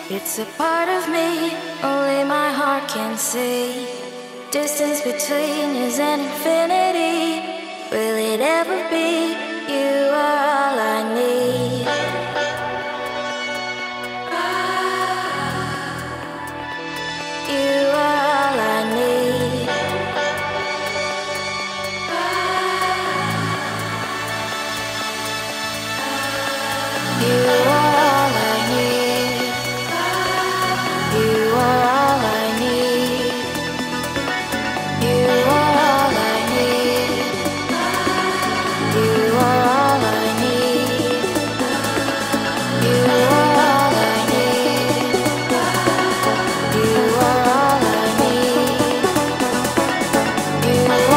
It's a part of me only my heart can see. Distance between is an infinity. Will it ever be? You are all I need. You are all I need. You are all I need. You are all I need. You are all I need. You are all I need. You are all I need. You are all I need. You